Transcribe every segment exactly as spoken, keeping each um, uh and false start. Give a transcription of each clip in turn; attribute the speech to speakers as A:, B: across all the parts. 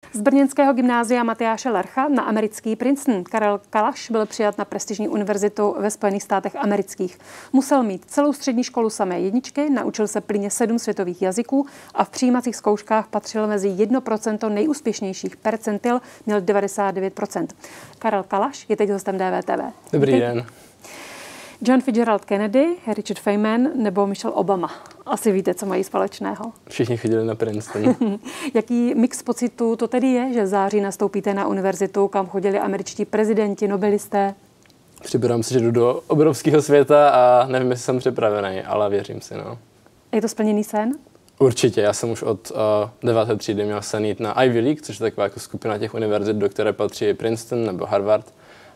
A: Z brněnského gymnázia Matyáše Lercha na americký Princeton Karel Kalaš byl přijat na prestižní univerzitu ve Spojených státech amerických. Musel mít celou střední školu samé jedničky, naučil se plynně sedm světových jazyků a v přijímacích zkouškách patřil mezi jedno procento nejúspěšnějších percentil, měl devadesát devět procent. Karel Kalaš je teď hostem D V T V.
B: Dobrý
A: Vítej.
B: den.
A: John Fitzgerald Kennedy, Richard Feynman nebo Michelle Obama. Asi víte, co mají společného.
B: Všichni chodili na Princeton.
A: Jaký mix pocitů to tedy je, že v září nastoupíte na univerzitu, kam chodili američtí prezidenti, nobelisté?
B: Připadám si, že jdu do obrovského světa a nevím, jestli jsem připravený, ale věřím si, no.
A: Je to splněný sen?
B: Určitě, já jsem už od uh, deváté třídy měl sen jít na Ivy League, což je taková jako skupina těch univerzit, do které patří Princeton nebo Harvard.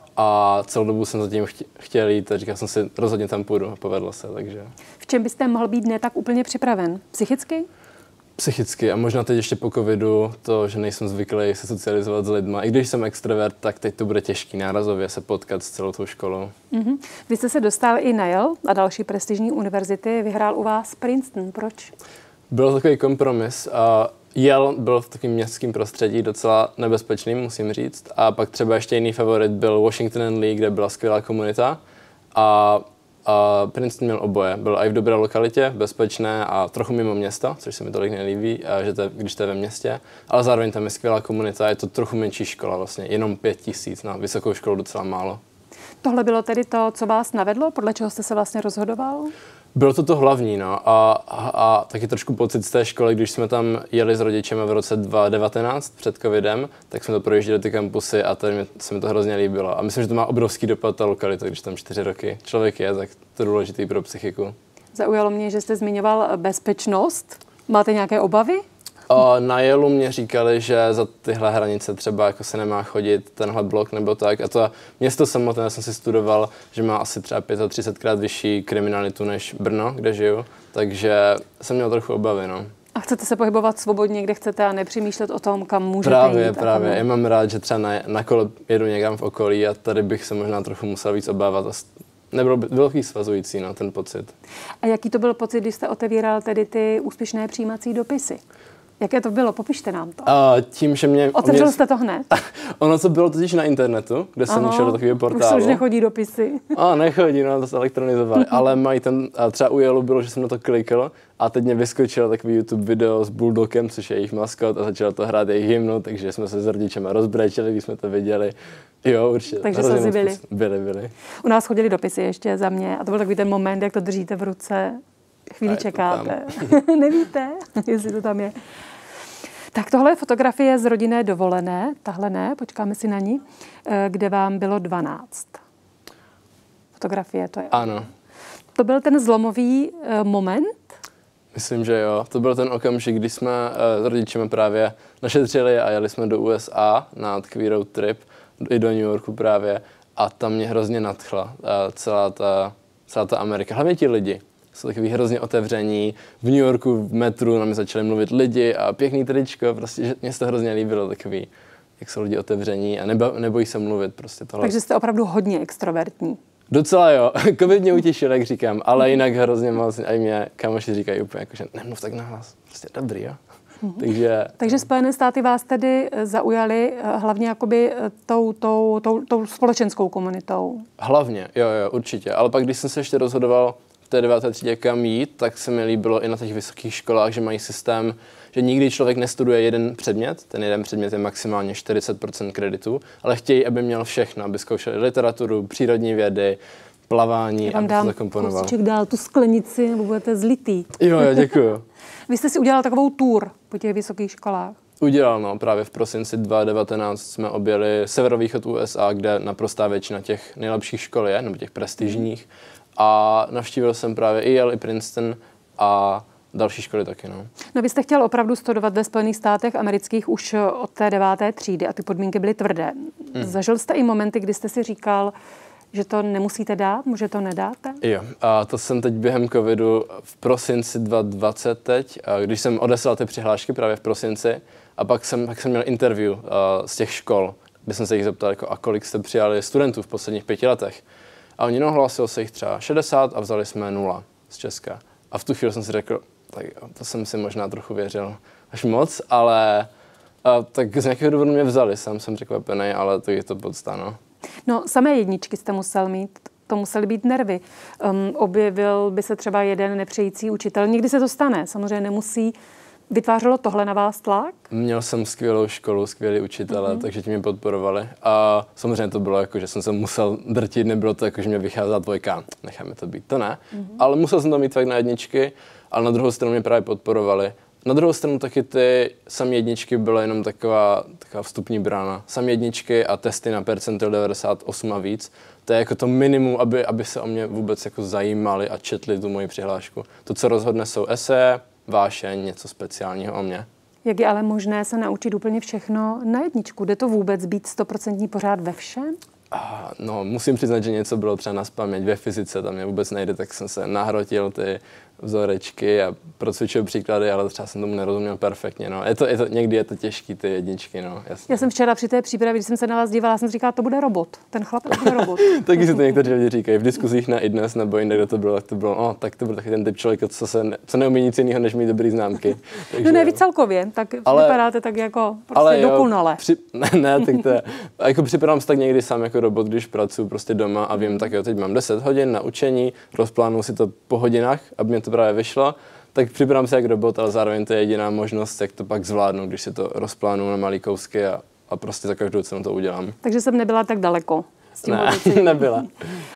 B: A celou dobu jsem zatím chtěl jít a říkal jsem si, rozhodně tam půjdu a povedlo se, takže...
A: V čem byste mohl být ne tak úplně připraven? Psychicky?
B: Psychicky a možná teď ještě po covidu, to, že nejsem zvyklý se socializovat s lidma. I když jsem extrovert, tak teď to bude těžký nárazově se potkat s celou tou školou.
A: Mm-hmm. Vy jste se dostal i na Yale a další prestižní univerzity, vyhrál u vás Princeton. Proč?
B: Byl takový kompromis. A Yale byl v takovém městském prostředí docela nebezpečným, musím říct. A pak třeba ještě jiný favorit byl Washington and Lee, kde byla skvělá komunita. A, a Princeton měl oboje. Byl i v dobré lokalitě, bezpečné a trochu mimo města, což se mi tolik nelíbí, a že to je, když to je ve městě. Ale zároveň tam je skvělá komunita, je to trochu menší škola vlastně, jenom pět tisíc, na vysokou školu docela málo.
A: Tohle bylo tedy to, co vás navedlo? Podle čeho jste se vlastně rozhodoval?
B: Bylo to to hlavní, no. A, a, a taky trošku pocit z té školy, když jsme tam jeli s rodičem v roce dva tisíce devatenáct před covidem, tak jsme to projížděli ty kampusy a tady se mi to hrozně líbilo. A myslím, že to má obrovský dopad ta lokalita, když tam čtyři roky člověk je, tak to je důležitý pro psychiku.
A: Zaujalo mě, že jste zmiňoval bezpečnost. Máte nějaké obavy?
B: A na Yaleu mě říkali, že za tyhle hranice třeba jako se nemá chodit tenhle blok nebo tak. A to město samotné jsem si studoval, že má asi třeba třicet pět krát vyšší kriminalitu než Brno, kde žiju. Takže jsem měl trochu obavy, no.
A: A chcete se pohybovat svobodně, kde chcete a nepřemýšlet o tom, kam můžete
B: právě,
A: jít?
B: Právě,
A: kam...
B: Já mám rád, že třeba na, na kole jedu někam v okolí a tady bych se možná trochu musel víc obávat. Nebylo by, bylo svazující, no, ten pocit.
A: A jaký to byl pocit, když jste otevíral tedy ty úspěšné přijímací dopisy? Jaké to bylo? Popište nám to.
B: A tím, že mě...
A: Otevřel
B: mě...
A: jste to hned?
B: Ono to bylo totiž na internetu, kde jsem šel do takového portálu.
A: Už se už nechodí dopisy.
B: A nechodí, no, to se elektronizovali. Ale mají ten, třeba u Yaleu bylo, že jsem na to klikl a teď mě vyskočilo takový YouTube video s Bulldogem, což je jejich maskot, a začalo to hrát jejich hymnu, takže jsme se s rodičema rozbrečeli, když jsme to viděli. Jo, určitě.
A: Takže slzy byly.
B: Byly, byly.
A: U nás chodili dopisy ještě za mě a to byl takový ten moment, jak to držíte v ruce. Chvíli čekáte. Nevíte, jestli to tam je. Tak tohle je fotografie z rodinné dovolené, tahle ne, počkáme si na ní, kde vám bylo dvanáct. Fotografie to je.
B: Ano.
A: To byl ten zlomový uh, moment?
B: Myslím, že jo. To byl ten okamžik, kdy jsme uh, s rodičemi právě našetřili a jeli jsme do U S A na takový road trip, i do New Yorku právě, a tam mě hrozně nadchla uh, celá ta, celá ta Amerika, hlavně ti lidi. Jsou takový hrozně otevření. V New Yorku, v metru na mě začali mluvit lidi a pěkný tričko, prostě, že mě se to hrozně líbilo, takový, jak jsou lidi otevření a neba, nebojí se mluvit prostě tohle.
A: Takže jste opravdu hodně extrovertní.
B: Docela jo, covid mě utěšil, jak říkám, ale jinak hrozně moc, a mě kamoši říkají úplně jako, že nemluv tak nahlas, prostě dobrý, jo. Mm-hmm. Takže,
A: Takže Spojené státy vás tedy zaujaly hlavně jakoby tou, tou, tou, tou společenskou komunitou.
B: Hlavně, jo, jo, určitě, ale pak když jsem se ještě rozhodoval v té deváté třídě kam jít, tak se mi líbilo i na těch vysokých školách, že mají systém, že nikdy člověk nestuduje jeden předmět, ten jeden předmět je maximálně čtyřicet procent kreditu, ale chtějí, aby měl všechno, aby zkoušeli literaturu, přírodní vědy, plavání,
A: aby to zakomponoval. Já vám dám dál tu sklenici, nebo budete zlitý.
B: Jo, jo, děkuju.
A: Vy jste si udělal takovou tour po těch vysokých školách.
B: Udělal, no, právě v prosinci dva tisíce devatenáct jsme objeli severovýchod U S A, kde naprostá většina těch nejlepších škol je, nebo těch prestižních. A navštívil jsem právě i Yale, i Princeton a další školy taky, no.
A: No vy jste chtěl opravdu studovat ve Spojených státech amerických už od té deváté třídy a ty podmínky byly tvrdé. Hmm. Zažil jste i momenty, kdy jste si říkal, že to nemusíte dát, že to nedáte?
B: Jo, a to jsem teď během covidu v prosinci dva tisíce dvacet teď, když jsem odeslal ty přihlášky právě v prosinci a pak jsem, pak jsem měl interview uh, z těch škol, kde jsem se jich zeptal, jako, a kolik jste přijali studentů v posledních pěti letech. A oni nahlásilo se jich třeba šedesát a vzali jsme nula z Česka. A v tu chvíli jsem si řekl, tak to jsem si možná trochu věřil až moc, ale A tak z nějakého důvodu mě vzali, sám jsem překvapený, ale to je to podsta, no.
A: No, samé jedničky jste musel mít, to musely být nervy. Um, objevil by se třeba jeden nepřející učitel, někdy se to stane, samozřejmě nemusí. Vytvářelo tohle na vás tlak?
B: Měl jsem skvělou školu, skvělý učitele, mm-hmm. takže ti mě podporovali. A samozřejmě to bylo jako, že jsem se musel drtit, nebylo to jako, že mě vycházela dvojka, necháme to být, to ne. Mm-hmm. Ale musel jsem to mít fakt na jedničky, ale na druhou stranu mě právě podporovali. Na druhou stranu taky ty samé jedničky byly jenom taková, taková vstupní brána. Samé jedničky a testy na percentil devadesát osm a víc. To je jako to minimum, aby, aby se o mě vůbec jako zajímali a četli tu moji přihlášku. To, co rozhodne, jsou eseje, vášeň, něco speciálního o mě.
A: Jak je ale možné se naučit úplně všechno na jedničku? Jde to vůbec být stoprocentní pořád ve všem?
B: Ah, no, musím přiznat, že něco bylo třeba nazpaměť ve fyzice, tam mě vůbec nejde, tak jsem se nahrotil ty vzorečky a procvičil příklady, ale třeba jsem tomu nerozuměl perfektně. No. Je to, je to, někdy je to těžký, ty jedničky, no, jasně.
A: Já jsem včera při té přípravě, když jsem se na vás dívala, jsem říkala, to bude robot, ten chlap to bude robot.
B: Taky si to někteří lidi říkají, v diskuzích na iDnes nebo jinde, kde to bylo, tak to bylo, no, tak to byl taky ten typ člověka, co, se ne, co neumí nic jiného, než mít dobrý známky. Takže,
A: no ne, vy celkově, tak ale, vypadáte tak jako prostě
B: ale
A: dokonale.
B: Při, ne, ne, tak to je, jako připadám se tak někdy sám jako robot, když pracuji prostě doma a vím, tak jo, teď mám deset hodin na učení, rozplánuju si to po hodinách, aby mě to právě vyšlo, tak připadám se jak robot, ale zároveň to je jediná možnost, jak to pak zvládnu, když si to rozplánuju na malý kousky a, a prostě za každou cenu to udělám.
A: Takže jsem nebyla tak daleko. S tím
B: ne, nebyla.